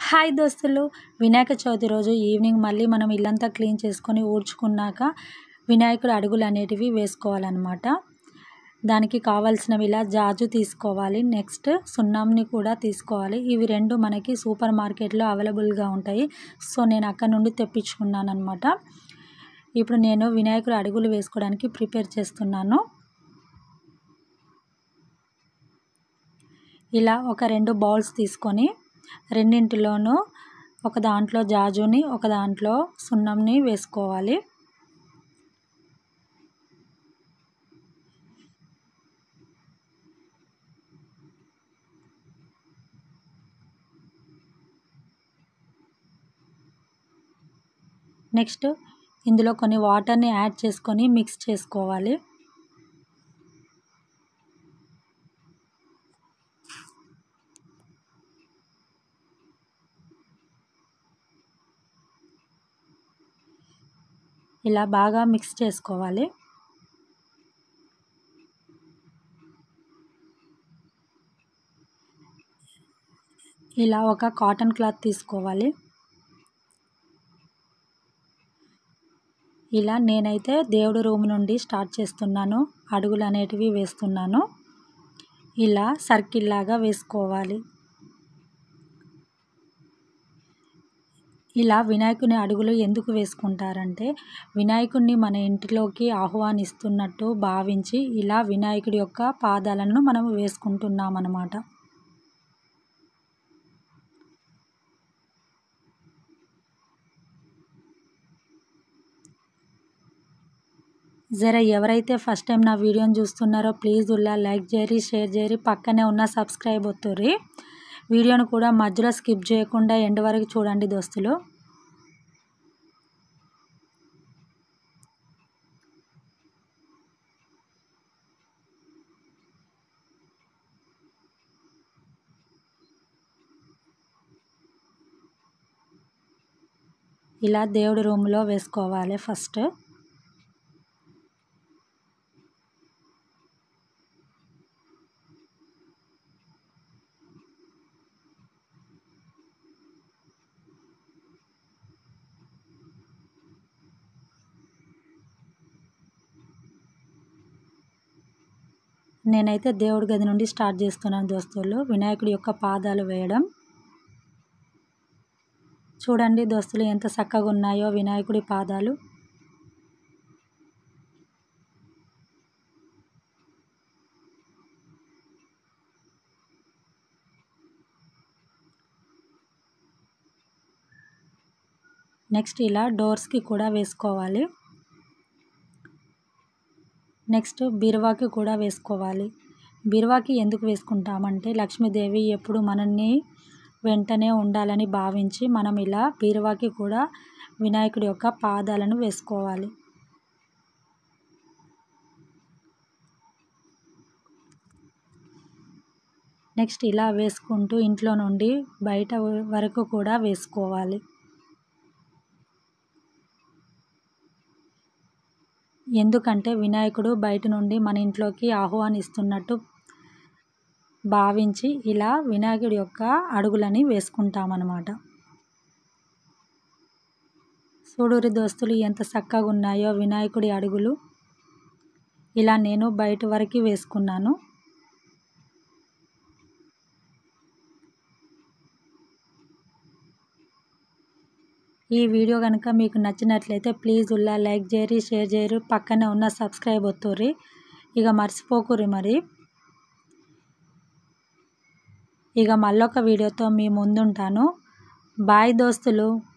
Hi దోస్తులు, వినాయక చవితి రోజు evening మళ్ళీ మనం ఇల్లంతా క్లీన్ చేసుకొని ఊడ్చుకున్నాక వినాయకుడి అడుగులు అనేటివి వేసుకోవాలన్నమాట. దానికి కావాల్సినవి ఇలా జాజు తీసుకోవాలి, నెక్స్ట్ సున్నంని కూడా తీసుకోవాలి. ఇవి రెండు మనకి సూపర్ మార్కెట్లో అవైలబుల్గా ఉంటాయి. సో నేను అక్కడ నుండి తెప్పించుకున్నాను అనమాట. ఇప్పుడు నేను వినాయకుడి అడుగులు వేసుకోవడానికి ప్రిపేర్ చేస్తున్నాను. ఇలా ఒక 2 బౌల్స్ తీసుకొని రెండింటిలోనూ ఒక దాంట్లో జాజుని ఒక దాంట్లో సున్నంని వేసుకోవాలి. నెక్స్ట్ ఇందులో కొన్ని వాటర్ని యాడ్ చేసుకొని మిక్స్ చేసుకోవాలి. ఇలా బాగా మిక్స్ చేసుకోవాలి. ఇలా ఒక కాటన్ క్లాత్ తీసుకోవాలి. ఇలా నేనైతే దేవుడి రూమ్ నుండి స్టార్ట్ చేస్తున్నాను. అడుగులు అనేటివి వేస్తున్నాను. ఇలా సర్కిల్ లాగా వేసుకోవాలి. ఇలా వినాయకుని అడుగులు ఎందుకు వేసుకుంటారంటే వినాయకుడిని మన ఇంటిలోకి ఆహ్వానిస్తున్నట్టు భావించి ఇలా వినాయకుడి యొక్క పాదాలను మనం వేసుకుంటున్నాం అన్నమాట. జర ఎవరైతే ఫస్ట్ టైం నా వీడియోని చూస్తున్నారో ప్లీజ్ ఉల్లా లైక్ చేయరి, షేర్ చేయరి, పక్కనే ఉన్న సబ్స్క్రైబ్ ఒత్తుర్రి. వీడియోను కూడా మధ్యలో స్కిప్ చేయకుండా ఎండ్ వరకు చూడండి దోస్తులు. ఇలా దేవుడి రూమ్లో వేసుకోవాలి ఫస్ట్. నేనైతే దేవుడి గది నుండి స్టార్ట్ చేస్తున్నాను దోస్తులు, వినాయకుడి యొక్క పాదాలు వేయడం. చూడండి దోస్తులు ఎంత చక్కగా ఉన్నాయో వినాయకుడి పాదాలు. నెక్స్ట్ ఇలా డోర్స్కి కూడా వేసుకోవాలి. నెక్స్ట్ బీరువాకి కూడా వేసుకోవాలి. బీరువాకి ఎందుకు వేసుకుంటామంటే లక్ష్మీదేవి ఎప్పుడు మనల్ని వెంటనే ఉండాలని భావించి మనం ఇలా బీరువాకి కూడా వినాయకుడి యొక్క పాదాలను వేసుకోవాలి. నెక్స్ట్ ఇలా వేసుకుంటూ ఇంట్లో నుండి బయట వరకు కూడా వేసుకోవాలి. ఎందుకంటే వినాయకుడు బయట నుండి మన ఇంట్లోకి ఆహ్వానిస్తున్నట్టు భావించి ఇలా వినాయకుడి యొక్క అడుగులని వేసుకుంటామన్నమాట. చూడురి దోస్తులు ఎంత చక్కగా ఉన్నాయో వినాయకుడి అడుగులు. ఇలా నేను బయట వరకు వేసుకున్నాను. ఈ వీడియో కనుక మీకు నచ్చినట్లయితే ప్లీజ్ ఉల్లా లైక్ చేయరి, షేర్ చేయరు, పక్కనే ఉన్న సబ్స్క్రైబ్ ఒత్తుర్రి. ఇక మర్చిపోకుర్రి మరి. ఇక మళ్ళొక వీడియోతో మీ ముందుంటాను. బాయ్ దోస్తులు.